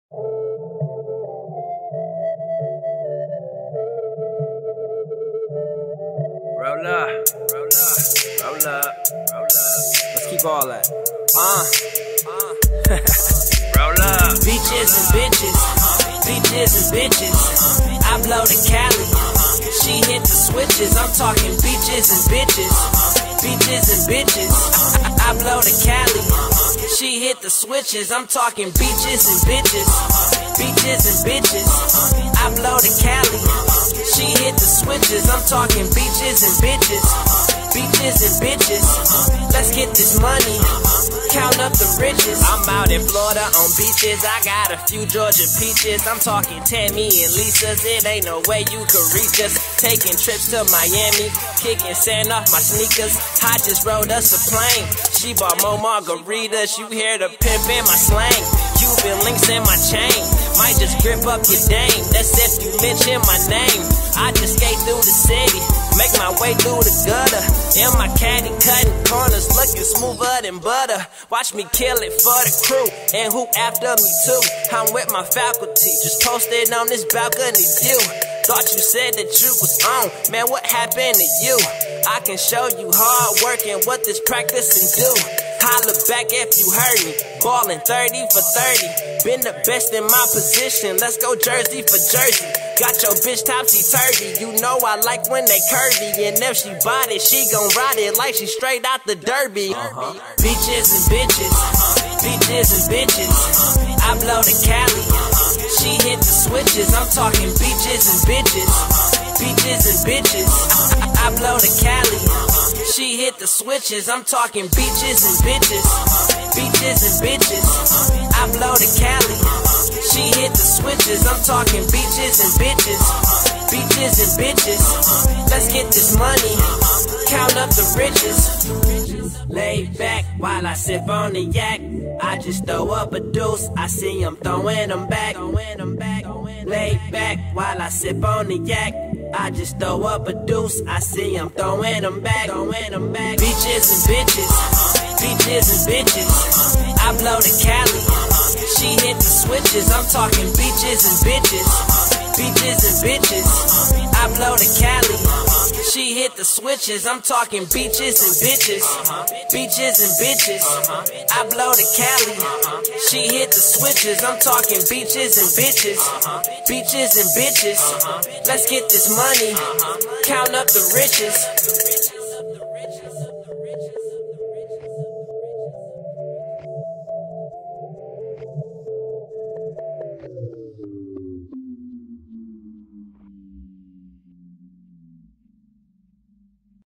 Roll up, roll up, roll up, roll up. Let's keep all that. Roll up. Beaches and bitches, beaches and bitches. I blow the Cali, she hit the switches. I'm talking beaches and bitches, beaches and bitches. I blow the Cali, she hit the switches. I'm talking beaches and bitches, beaches and bitches. I blow the Cali, she hit the switches. I'm talking beaches and bitches, beaches and bitches. Let's get this money, count up the riches. I'm out in Florida on beaches, I got a few Georgia peaches. I'm talking Tammy and Lisa's, it ain't no way you could reach us. Taking trips to Miami, kicking sand off my sneakers. I just rode us a plane, she bought more margaritas. You hear the pimp in my slang, Cuban links in my chain. Might just grip up your dame, that's if you mention my name. I just skate through the city, make my way through the gutter. In my caddy cutting corners, looking smoother than butter. Watch me kill it for the crew, and who after me too. I'm with my faculty, just posted on this balcony view. Thought you said that you was on, man, what happened to you? I can show you hard work and what this practicing do. Holla back if you heard me, ballin' 30 for 30. Been the best in my position, let's go Jersey for Jersey. Got your bitch topsy-turvy, you know I like when they curvy. And if she bought it, she gon' ride it like she straight out the derby. Beaches and bitches, beaches and bitches. I blow the Cali, she hit the switches. I'm talking beaches and bitches, beaches and bitches. I blow the Cali, she hit the switches. I'm talking beaches and bitches, beaches and bitches. I blow the Cali, she hit the switches. I'm talking beaches and bitches, beaches and bitches. Let's get this money, count up the riches. Lay back while I sip on the yak. I just throw up a deuce, I see him throwing them back. Lay back while I sip on the yak. I just throw up a deuce, I see him throwing them back. Beaches and bitches, beaches and bitches. I blow the Cali, she hit the switches. I'm talking beaches and bitches, beaches and bitches. I blow the Cali, she hit the switches. I'm talking beaches and bitches, beaches and bitches. I blow the Cali, she hit the switches. I'm talking beaches and bitches, beaches and bitches. Let's get this money, count up the riches.